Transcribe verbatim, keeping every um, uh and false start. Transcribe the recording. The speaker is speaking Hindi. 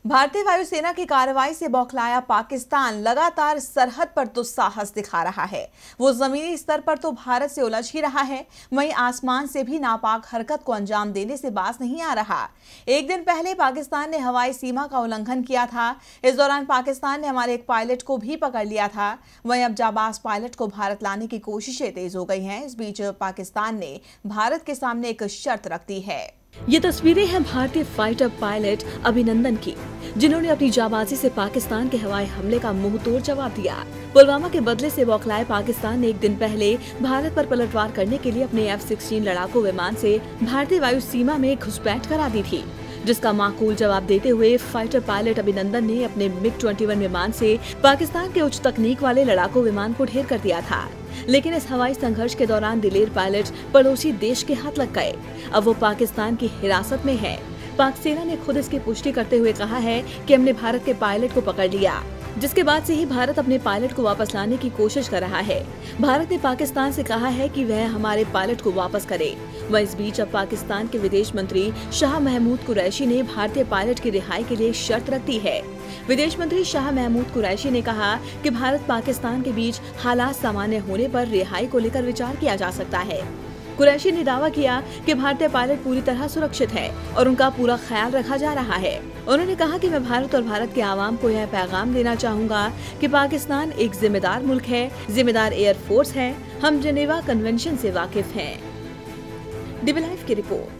भारतीय वायुसेना की कार्रवाई से बौखलाया पाकिस्तान लगातार सरहद पर तो साहस दिखा रहा है। वो जमीनी स्तर पर तो भारत से उलझ ही रहा है, वहीं आसमान से भी नापाक हरकत को अंजाम देने से बाज नहीं आ रहा। एक दिन पहले पाकिस्तान ने हवाई सीमा का उल्लंघन किया था। इस दौरान पाकिस्तान ने हमारे एक पायलट को भी पकड़ लिया था। वहीं अब जाबाज पायलट को भारत लाने की कोशिशें तेज हो गई हैं। इस बीच पाकिस्तान ने भारत के सामने एक शर्त रख दी है। ये तस्वीरें हैं भारतीय फाइटर पायलट अभिनंदन की, जिन्होंने अपनी जाबाजी से पाकिस्तान के हवाई हमले का मुंह तोड़ जवाब दिया। पुलवामा के बदले से बौखलाए पाकिस्तान ने एक दिन पहले भारत पर पलटवार करने के लिए अपने एफ सिक्सटीन लड़ाकू विमान से भारतीय वायु सीमा में घुसपैठ करा दी थी, जिसका माकूल जवाब देते हुए फाइटर पायलट अभिनंदन ने अपने मिग ट्वेंटी वन विमान से पाकिस्तान के उच्च तकनीक वाले लड़ाकू विमान को ढेर कर दिया था। लेकिन इस हवाई संघर्ष के दौरान दिलेर पायलट पड़ोसी देश के हाथ लग गए। अब वो पाकिस्तान की हिरासत में है। पाक सेना ने खुद इसकी पुष्टि करते हुए कहा है कि हमने भारत के पायलट को पकड़ लिया, जिसके बाद से ही भारत अपने पायलट को वापस लाने की कोशिश कर रहा है। भारत ने पाकिस्तान से कहा है कि वह हमारे पायलट को वापस करे। वह इस बीच अब पाकिस्तान के विदेश मंत्री शाह महमूद कुरैशी ने भारतीय पायलट की रिहाई के लिए शर्त रख दी है। विदेश मंत्री शाह महमूद कुरैशी ने कहा कि भारत पाकिस्तान के बीच हालात सामान्य होने पर रिहाई को लेकर विचार किया जा सकता है। कुरैशी ने दावा किया कि भारतीय पायलट पूरी तरह सुरक्षित है और उनका पूरा ख्याल रखा जा रहा है। उन्होंने कहा कि मैं भारत और भारत के आवाम को यह पैगाम देना चाहूंगा कि पाकिस्तान एक जिम्मेदार मुल्क है, जिम्मेदार एयर फोर्स है। हम जेनेवा कन्वेंशन से वाकिफ हैं। डीबी लाइव की रिपोर्ट।